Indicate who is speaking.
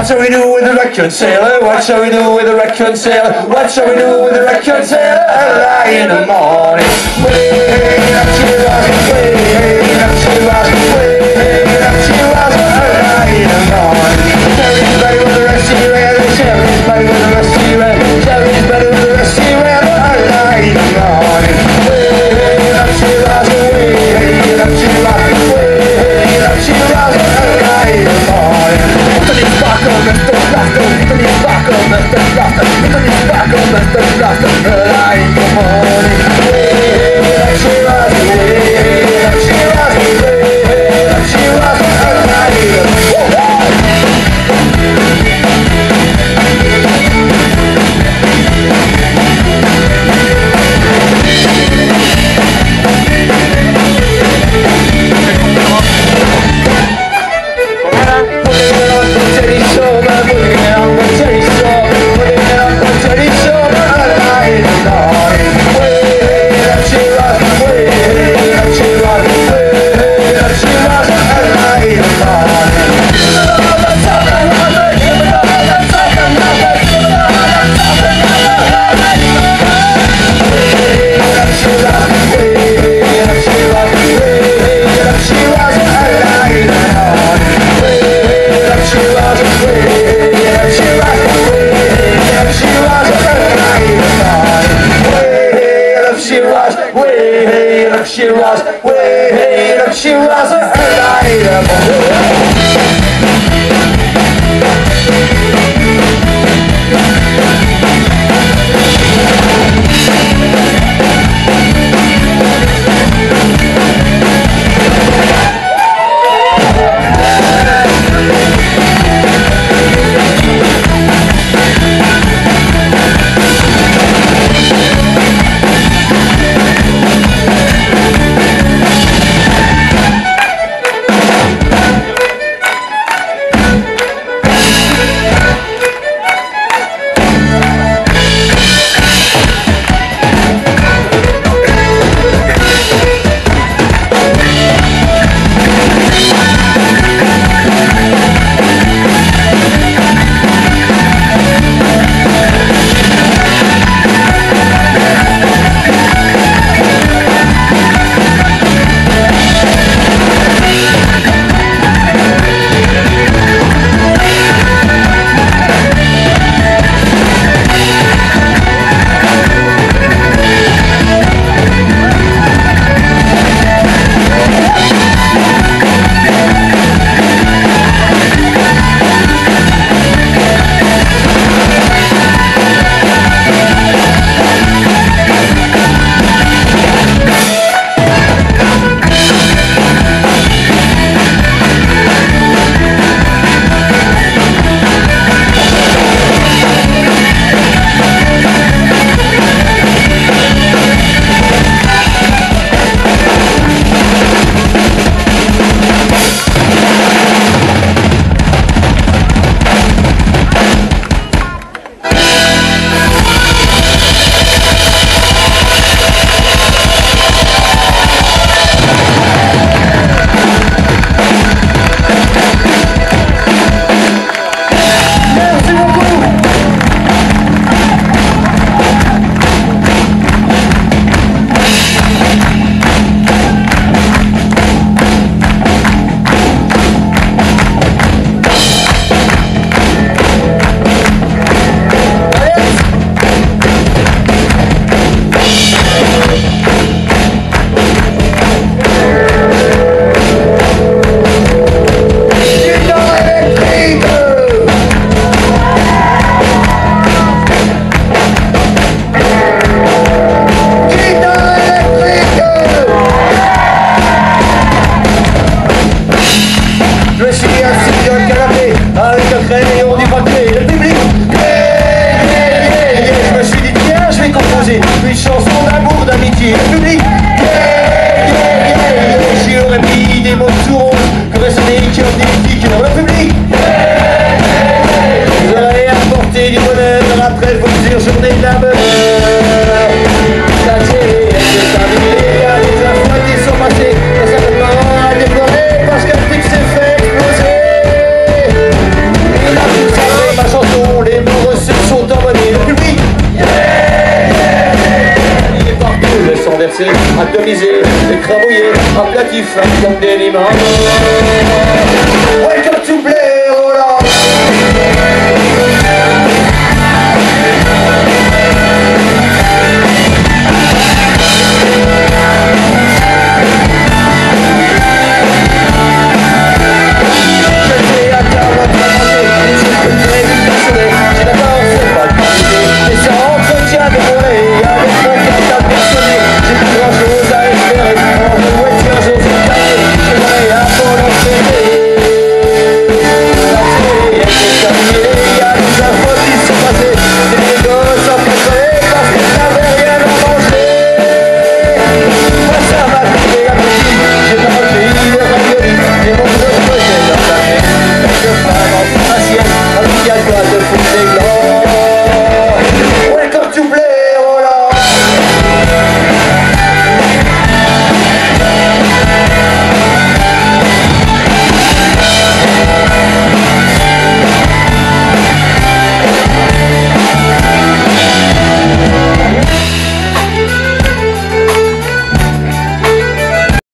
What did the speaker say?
Speaker 1: What shall we do with the reconciler? What shall we do with the reconciler? What shall we do with the reconciler? Early in the morning. Way up to us, way up to us, way up to us, early in the morning. Tell everybody with the rest of you and tell everybody with the rest of you and tell everybody with the rest of you and early in the morning. Way up to us, way up to us, way up to us, early in the morning. Mr. Blaster, Mr. Blaster, Mr. Blaster, Mr. Blaster, Mr. Blaster, early in the morning. Way up to us, way up to us, way up to us, early in the morning. She was, way up, she was, early in the morning. from young anymore. Welcome to play.